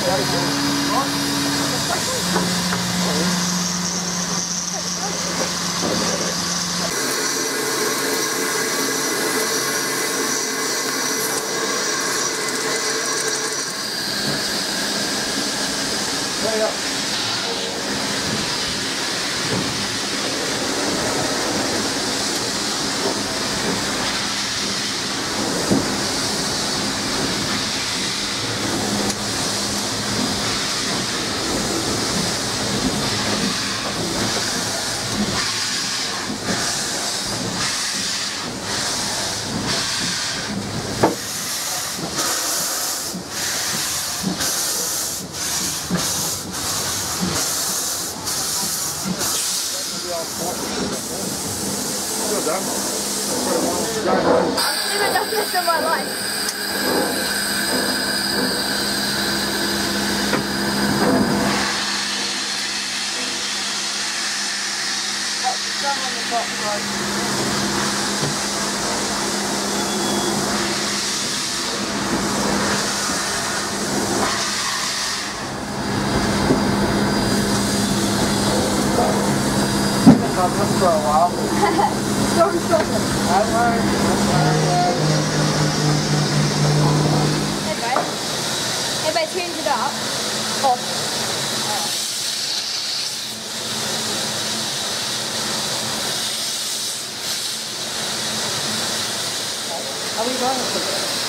Never done this in my life. That's the sun on the top right. For a while. Storm filter. I learned. If I change it up, off. Are we going to